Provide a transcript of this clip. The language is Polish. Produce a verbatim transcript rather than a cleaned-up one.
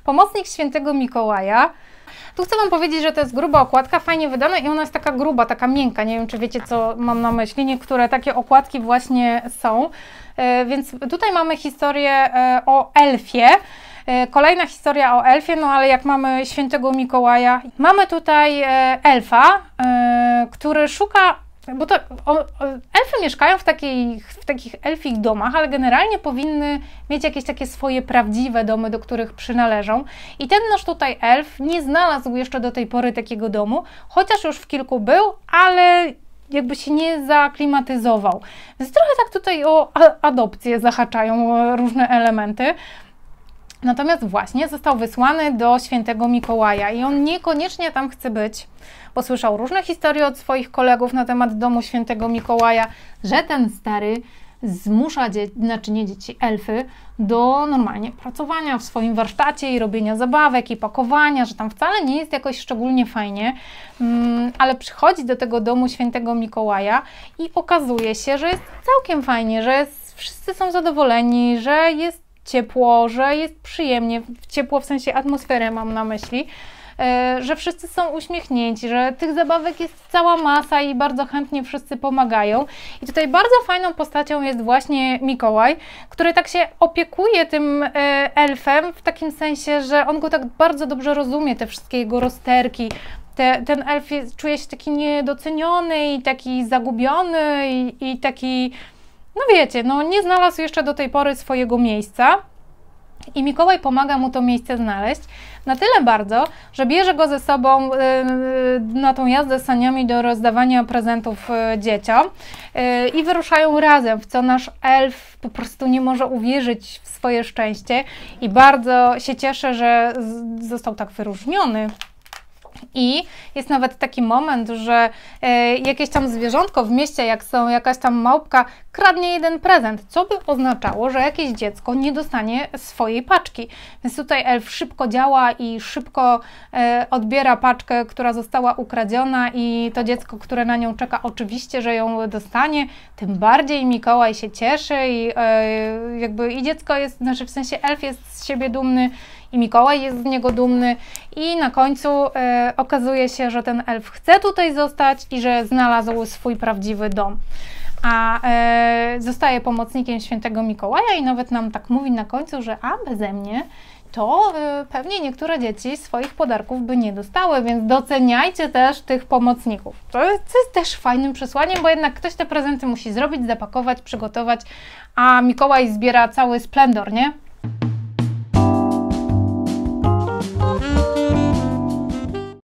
Pomocnik Świętego Mikołaja. Tu chcę Wam powiedzieć, że to jest gruba okładka, fajnie wydana i ona jest taka gruba, taka miękka. Nie wiem, czy wiecie, co mam na myśli. Niektóre takie okładki właśnie są. Więc tutaj mamy historię o elfie. Kolejna historia o elfie, no ale jak mamy Świętego Mikołaja, mamy tutaj elfa, który szuka, bo to o, elfy mieszkają w, takiej, w takich elfich domach, ale generalnie powinny mieć jakieś takie swoje prawdziwe domy, do których przynależą. I ten nasz tutaj elf nie znalazł jeszcze do tej pory takiego domu, chociaż już w kilku był, ale jakby się nie zaaklimatyzował. Więc trochę tak tutaj o adopcję zahaczają różne elementy. Natomiast właśnie został wysłany do Świętego Mikołaja i on niekoniecznie tam chce być, bo słyszał różne historie od swoich kolegów na temat domu Świętego Mikołaja, że ten stary zmusza dzieci, znaczy nie dzieci, elfy, do normalnie pracowania w swoim warsztacie i robienia zabawek i pakowania, że tam wcale nie jest jakoś szczególnie fajnie, um, ale przychodzi do tego domu Świętego Mikołaja i okazuje się, że jest całkiem fajnie, że jest, wszyscy są zadowoleni, że jest ciepło, że jest przyjemnie, ciepło w sensie atmosferę mam na myśli, że wszyscy są uśmiechnięci, że tych zabawek jest cała masa i bardzo chętnie wszyscy pomagają. I tutaj bardzo fajną postacią jest właśnie Mikołaj, który tak się opiekuje tym elfem w takim sensie, że on go tak bardzo dobrze rozumie, te wszystkie jego rozterki. Te, ten elf jest, czuje się taki niedoceniony i taki zagubiony i, i taki, no wiecie, no nie znalazł jeszcze do tej pory swojego miejsca. I Mikołaj pomaga mu to miejsce znaleźć na tyle bardzo, że bierze go ze sobą na tą jazdę saniami do rozdawania prezentów dzieciom i wyruszają razem, w co nasz elf po prostu nie może uwierzyć w swoje szczęście i bardzo się cieszy, że został tak wyróżniony. I jest nawet taki moment, że e, jakieś tam zwierzątko w mieście, jak są jakaś tam małpka, kradnie jeden prezent, co by oznaczało, że jakieś dziecko nie dostanie swojej paczki. Więc tutaj elf szybko działa i szybko e, odbiera paczkę, która została ukradziona i to dziecko, które na nią czeka, oczywiście, że ją dostanie. Tym bardziej Mikołaj się cieszy i e, jakby i dziecko jest, znaczy w sensie elf jest z siebie dumny, i Mikołaj jest z niego dumny i na końcu e, okazuje się, że ten elf chce tutaj zostać i że znalazł swój prawdziwy dom. A e, zostaje pomocnikiem Świętego Mikołaja i nawet nam tak mówi na końcu, że a beze mnie to e, pewnie niektóre dzieci swoich podarków by nie dostały, więc doceniajcie też tych pomocników. To jest, to jest też fajnym przesłaniem, bo jednak ktoś te prezenty musi zrobić, zapakować, przygotować, a Mikołaj zbiera cały splendor, nie?